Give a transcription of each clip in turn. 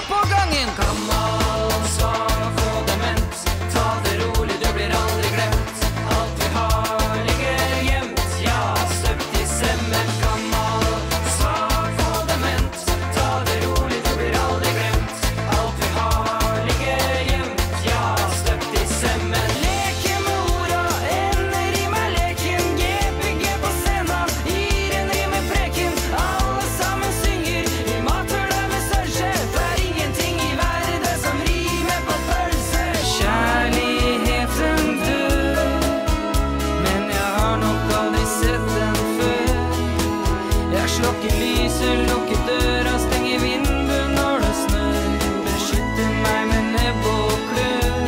på gangen. Gammel, svak og dement. Ta det rolig, du blir aldri glemt. Alt vi har ligger gjemt, ja, støpt i sement. Gammel, svak og dement. Ta det rolig, du blir aldri glemt. Alt vi har ligger gjemt, ja, støpt i sement. Leke med orda, ender i meg leken. GPG på scenen, gir en rimepreken. Alle sammen synger, vi mater deg med sølvskje. Det er ingenting i verden som rimer på pølse. Kjærligheten dør, men jeg har nok aldri sett den før. Jeg slokker lyset, lukker døra, stenger vinduet når det snør. Beskytter meg med nebb og klør.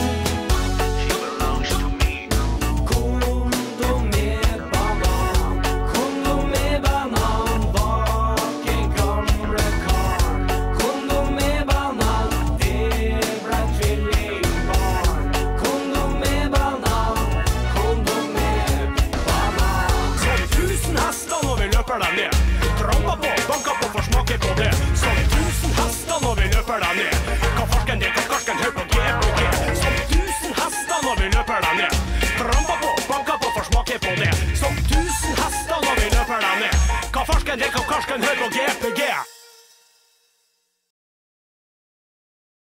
Kondom med banan, kondom med banan bak en gamle kar. Kondom med banan, det ble tvillingbarn. Kondom med banan, kondom med banan. Som 1000 hester når vi løper deg ned. Trampa på, banka på, får smake på det. Som 1000 hester når vi løper deg ned. Hva farsken det, hva karsken, hør på GPG. Som 1000 hester når vi løper deg ned. Trampa på, banka på, får smake på det. Som 1000 hester når vi løper deg ned. Hva farsken det, hva karsken, hør på GPG.